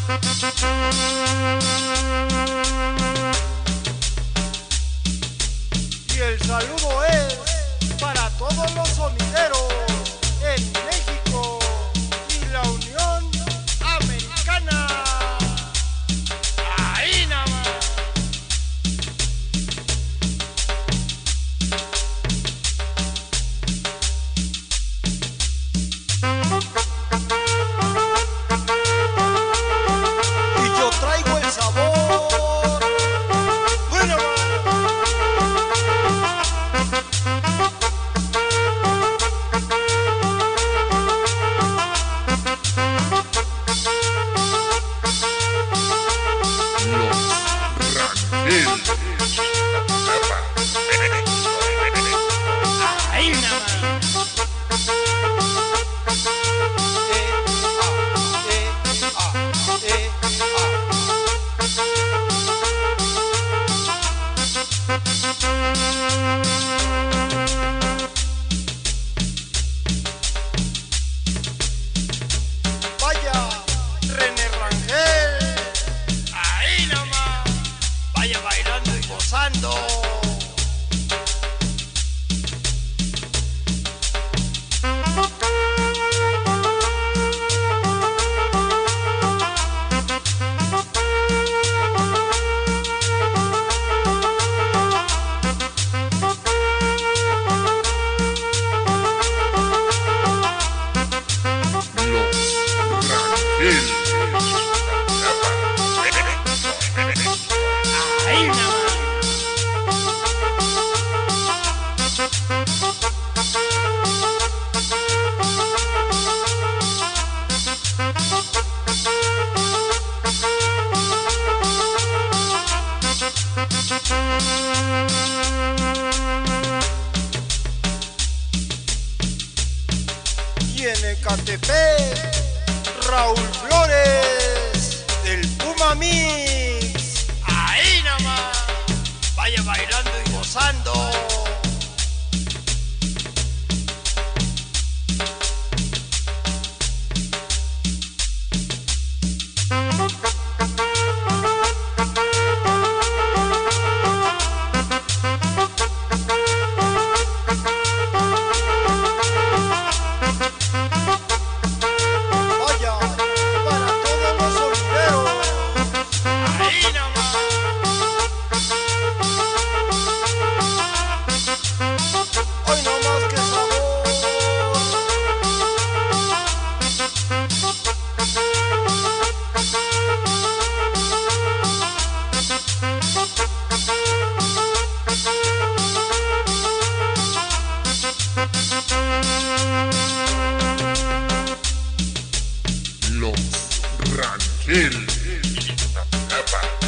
Y el saludo es para todos los sonideros en México y la Unión Americana. Ahí nada más. Y yo traigo el sabor. Bueno, ahí nada más. Vaya, René Rangel, ahí nomás, vaya bailando y gozando. Ahí nada más. Y en Ecatepec, Raúl Flores del Puma Mix, ahí nada más, vaya bailando y gozando. Vaya, para todos los sonideros, ahí nada más. Hoy no más que sabor. Los Rangel.